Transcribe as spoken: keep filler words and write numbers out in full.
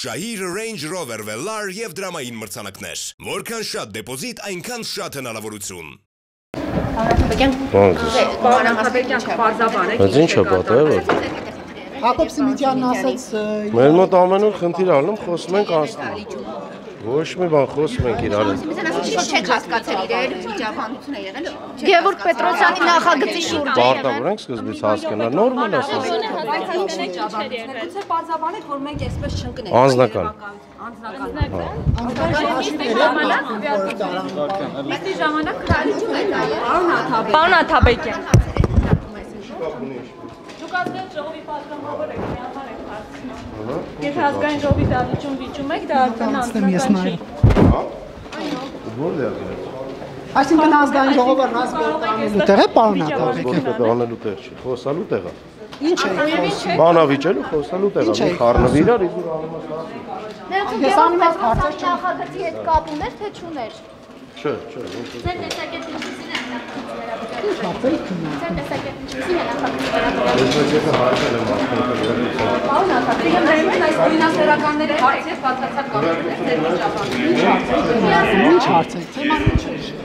Շահիր Range Rover Velar եւ դրամային մրցանակներ։ Որքան շատ դեպոզիտ, այնքան շատ հնարավորություն։ Պարզաբանեք, պարզաբանեք։ Բայց ինչ է պատահել։ Հակոբ Սիմիդյանն ասաց Մեր մոտ ամեն օր խնդիր ալնում, խոսում ենք անցնում։ Ոչ մի բան խոսում ենք իրար հետ։ Ինչ չեք հասկացել իրեր վիճաբանություն է եղել։ Գևորգ Պետրոսյանի նախագծի շուրջ է եղել։ Պարտավոր ենք սկզբից հասկանալ, նորմալ ասած։ Բայց ինչ է ճաբանությունը։ Գուցե պարզաբանեք, որ մենք այսպես չընկնենք։ Անձնական։ Անձնական։ Միտի ժամանակ քարիչում է նաև։ Պարոն Աթաբեկյան։ Դուք ազգային ժողովի պատգամավոր եք, միանար եք հարցնում։ Եթե ազգային ժողովի դատություն վիճում եք, դա արդեն անձնական չի։ Որտե՞ղ է։ Այսինքն ազգային ժողովը ռազմավարելու տեղ է, պարոն Աթաբեկյան։ Որտե՞ղ անելու տեղ չի, խոսալու տեղ է։ Ինչ է։ Բանավիճելու խոսալու տեղ է, մի խառնվի իրար, իզուր անում Ներքո Գևորգ Պետրոսյանի նախագծի հետ կապ ուներ, թե չուներ։ Չէ, չէ, ոչ։ Ձեր տեսակետն ինչի՞ն է նախագծի Ինչ ապրեք քննա։ Ձեր տեսակետն ինչի՞ն է նախագծի Ես մեկ եթե հարցել եմ ասում։ Պարոն Աթաբեկյան, դրանից այս ֆինանսերականների հարց եւ բացարձակ կապ ուներ ձեր վիճաբանությունը։ Ինչ հարց է։ Թեման ինչ է։